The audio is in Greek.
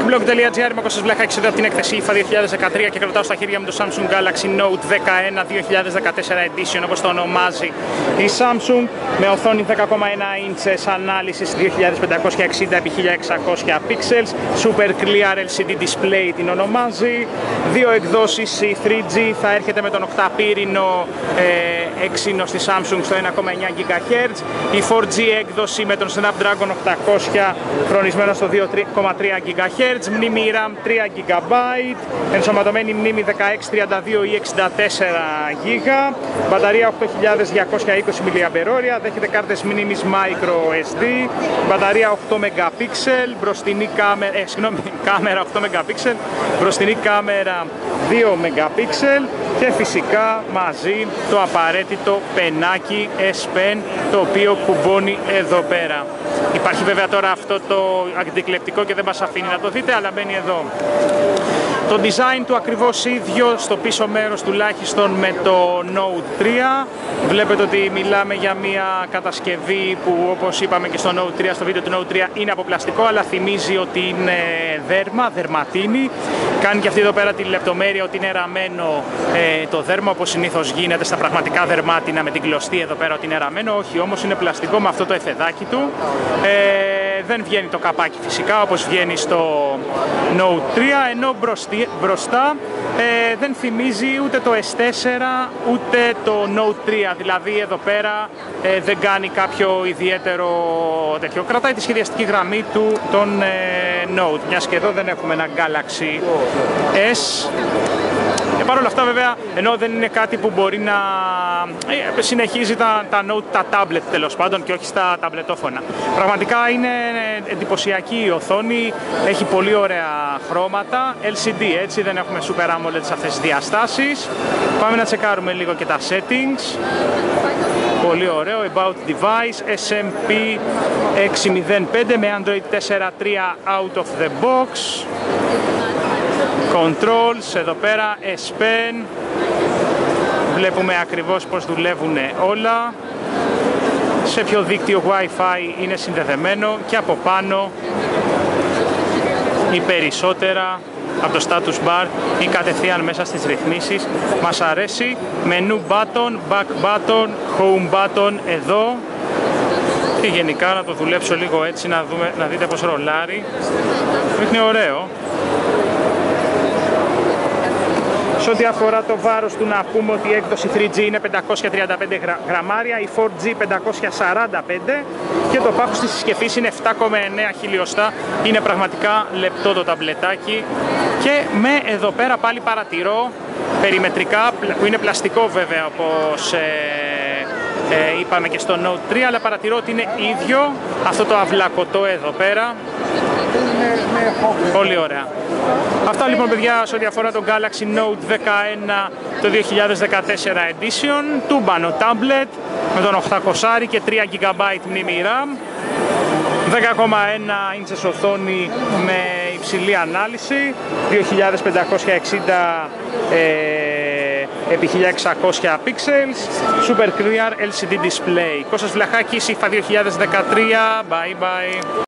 Techblog.gr, είμαι ο Κώστας Βλαχάκης εδώ από την έκθεση IFA 2013 και κρατάω στα χέρια μου το Samsung Galaxy Note 11 2014 Edition, όπως το ονομάζει η Samsung, με οθόνη 10,1 inches, ανάλυσης 2560x1600 pixels, Super Clear LCD Display την ονομάζει, δύο εκδόσεις, η 3G θα έρχεται με τον 8πύρινο έξινο στη Samsung στο 1,9 GHz, η 4G έκδοση με τον Snapdragon 800 χρονισμένο στο 2,3 GHz, μνήμη RAM 3 GB, ενσωματωμένη μνήμη 1632 ή 64 GB, μπαταρία 8220 mAh, δέχεται κάρτες μνήμης microSD, μπαταρία 8 MP, μπροστινή κάμερα 8 MP, μπροστινή κάμερα 2 MP και φυσικά μαζί το απαραίτητο πενάκι S Pen, το οποίο κουμπώνει εδώ πέρα. Υπάρχει βέβαια τώρα αυτό το αντικλεπτικό και δεν μας αφήνει να το δείτε, αλλά μπαίνει εδώ. Το design του ακριβώς ίδιο στο πίσω μέρος τουλάχιστον με το Note 3. Βλέπετε ότι μιλάμε για μια κατασκευή που, όπως είπαμε και στο Note 3, στο βίντεο του Note 3, είναι από πλαστικό, αλλά θυμίζει ότι είναι δερματίνη. Κάνει και αυτή εδώ πέρα τη λεπτομέρεια ότι είναι ραμμένο το δέρμα, όπως συνήθως γίνεται στα πραγματικά δερμάτινα, με την κλωστή εδώ πέρα ότι είναι ραμμένο. Όχι, όμως είναι πλαστικό με αυτό το εφεδάκι του. Δεν βγαίνει το καπάκι φυσικά όπως βγαίνει στο Note 3, ενώ μπροστά δεν θυμίζει ούτε το S4 ούτε το Note 3, δηλαδή εδώ πέρα δεν κάνει κάποιο ιδιαίτερο τέτοιο. Κρατάει τη σχεδιαστική γραμμή του τον Note, μιας και εδώ δεν έχουμε ένα Galaxy S. Παρ' όλα αυτά βέβαια, ενώ δεν είναι κάτι που μπορεί να συνεχίζει τα Note, τα tablet τέλος πάντων και όχι στα ταμπλετόφωνα. Πραγματικά είναι εντυπωσιακή η οθόνη, έχει πολύ ωραία χρώματα, LCD έτσι, δεν έχουμε Super AMOLED σε αυτές τις διαστάσεις. Πάμε να τσεκάρουμε λίγο και τα settings. Πολύ ωραίο, About Device, SMP 605 με Android 4.3 out of the box. Controls, εδώ πέρα, S Pen, βλέπουμε ακριβώς πως δουλεύουν όλα, σε ποιο δίκτυο Wi-Fi είναι συνδεδεμένο και από πάνω ή περισσότερα από το status bar ή κατευθείαν μέσα στις ρυθμίσεις. Μας αρέσει, menu button, back button, home button εδώ και γενικά να το δουλέψω λίγο έτσι να δείτε πως ρολάρει, είναι ωραίο. Σε ό,τι αφορά το βάρος του να πούμε ότι η έκδοση 3G είναι 535 γραμμάρια, η 4G 545 και το πάχος της συσκευής είναι 7,9 χιλιοστά. Είναι πραγματικά λεπτό το ταμπλετάκι και με εδώ πέρα πάλι παρατηρώ περιμετρικά, που είναι πλαστικό βέβαια όπως είπαμε και στο Note 3, αλλά παρατηρώ ότι είναι ίδιο αυτό το αυλακωτό εδώ πέρα. Πολύ ωραία. Αυτά λοιπόν παιδιά σε ό,τι αφορά το Galaxy Note 11 το 2014 Edition, τούμπανο tablet με τον 800 και 3 GB μνήμη RAM, 10,1 inches οθόνη με υψηλή ανάλυση, 2560 επί 1600 pixels, Super Clear LCD Display. Κώστας Βλαχάκης, IFA 2013, bye bye.